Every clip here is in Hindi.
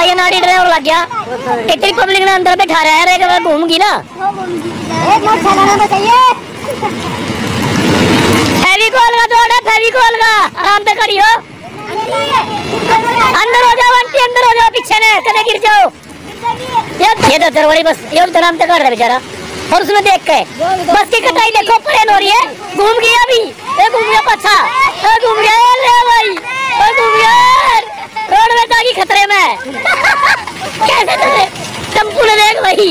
ये नाड़ी ड्राइवर लग गया। इतनी पब्लिक ने अंदर बैठा रहा है, एक बार घूमगी ना। फेविकोल का दौड़ है, फेविकोल का, आराम से करियो। अंदर हो जाओ आंटी, अंदर हो जाओ, पीछे ने कदे गिर जाओ। ये तो दरवारी बस ये आराम से कर रहा है बेचारा। और उसमें देख के बस की कटाई देखो प्लेन हो रही है। घूम गया अभी, ये घूम गया पछा, घूम गया ले भाई, घूम गया रोड में ताकि खतरे में। कैसे चले टेम्पू ने देख भाई,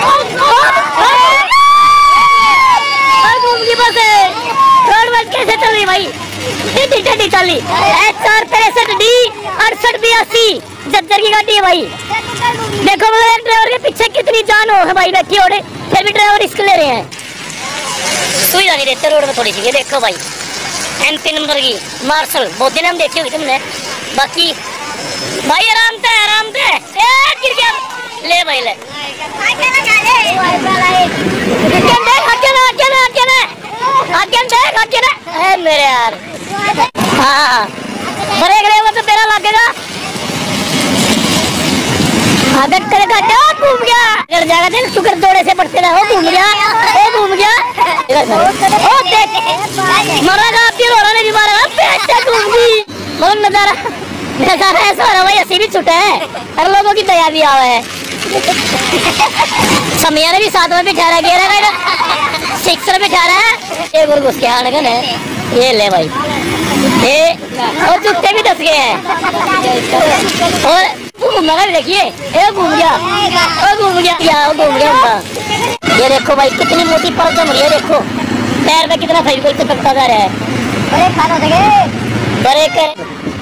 घूम गई बस रोड में कैसे चल रही भाई, टेढ़ी चली। HR63D 6882 जज्जर की गाड़ी है भाई। देखो मतलब ड्राइवर के पीछे कितनी जान हो है भाई बैठी, और फिर भी ड्राइवर रिस्क ले रहे हैं। सुविधा नहीं देते रोड में थोड़ी सी। ये देखो भाई MP नंबर की मार्शल, बहुत दिन हम देखी होगी तुमने। बाकी भाई आराम से गिर गया ले भाई ले मेरे यार। हाँ ब्रेक रहेगा तो तेरा लगेगा। आदत करेगा क्या, घूम गया अगर जाएगा तो शुक्र दौड़े से पड़ते रहो। घूम गया घूम गया ओ देख मरेगा फिर और नहीं मारेगा, पैसे घूम गई। मतलब नजारा ऐसा हो रहा भाई, ऐसे भी छुटे हैं हर लोगों की दया भी आवा है। समिया ने भी साथ में बिठा रहा है, 6 बिठा रहा है। एक और घुस के आने का ये ले भाई, ये और जूते भी दस गए हैं। और घूमना भी देखिए, ये घूम गया घूम गया उनका। ये देखो भाई कितनी मोटी परत जम रही है, देखो पैर में कितना फेविकोल चिपकता जा रहा है। ब्रेक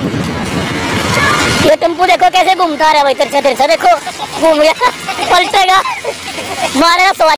ये टेम्पू देखो कैसे घूमता रहा है भाई, तिरछा देखो घूम गया, पलटेगा मारेगा।